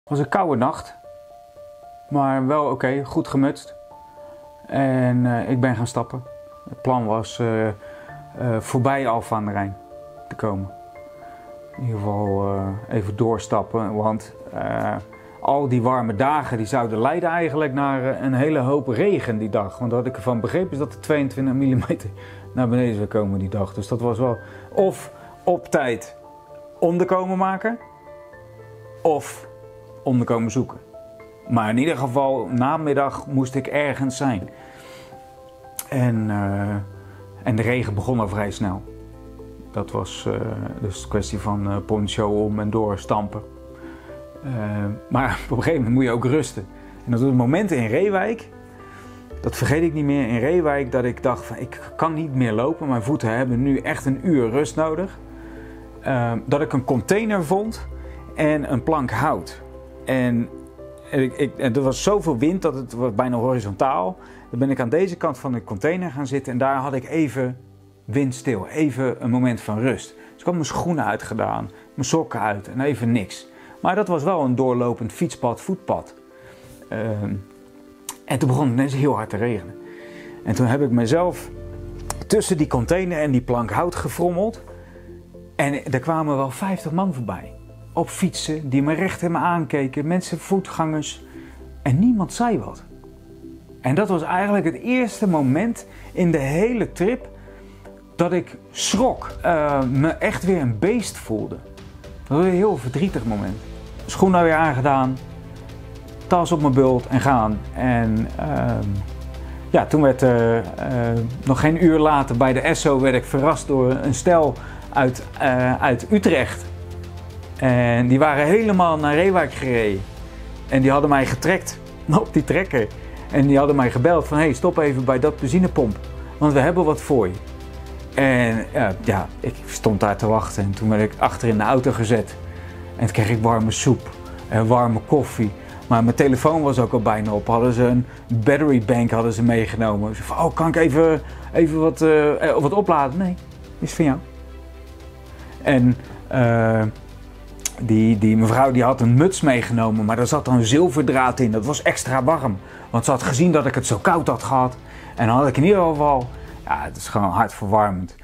Het was een koude nacht, maar wel oké, goed gemutst. En ik ben gaan stappen. Het plan was voorbij Alphen aan de Rijn te komen. In ieder geval even doorstappen, want al die warme dagen die zouden leiden eigenlijk naar een hele hoop regen die dag. Want wat ik ervan begreep is dat er 22 mm naar beneden zou komen die dag. Dus dat was wel of op tijd onderkomen maken, of onderkomen zoeken. Maar in ieder geval, namiddag moest ik ergens zijn. En de regen begon al vrij snel. Dat was dus een kwestie van poncho om en door stampen. Maar op een gegeven moment moet je ook rusten. En dat was het moment in Reewijk, dat vergeet ik niet meer, in Reewijk, dat ik dacht van ik kan niet meer lopen. Mijn voeten hebben nu echt een uur rust nodig. Dat ik een container vond en een plank hout. En er was zoveel wind dat het was bijna horizontaal. Dan ben ik aan deze kant van de container gaan zitten en daar had ik even windstil, even een moment van rust. Dus ik had mijn schoenen uitgedaan, mijn sokken uit en even niks. Maar dat was wel een doorlopend fietspad, voetpad. En toen begon het ineens heel hard te regenen. En toen heb ik mezelf tussen die container en die plank hout gefrommeld. En er kwamen wel 50 man voorbij. Op fietsen, die me recht in me aankeken, mensen, voetgangers. En niemand zei wat. En dat was eigenlijk het eerste moment in de hele trip dat ik schrok. Me echt weer een beest voelde. Dat was een heel verdrietig moment. Schoenen weer aangedaan, tas op mijn bult en gaan. En ja, toen werd nog geen uur later bij de Esso werd ik verrast door een stel uit Utrecht. En die waren helemaal naar Reewijk gereden. En die hadden mij getrekt op die trekker. En die hadden mij gebeld van hey, stop even bij dat benzinepomp. Want we hebben wat voor je. En ja, ik stond daar te wachten. En toen werd ik achter in de auto gezet. En toen kreeg ik warme soep en warme koffie. Maar mijn telefoon was ook al bijna op. Hadden ze een battery bank hadden ze meegenomen. Ik zei van, oh, kan ik even wat opladen? Nee, is van jou. En die mevrouw die had een muts meegenomen, maar daar zat dan zilverdraad in. Dat was extra warm, want ze had gezien dat ik het zo koud had gehad. En dan had ik in ieder geval, ja, het is gewoon hartverwarmend.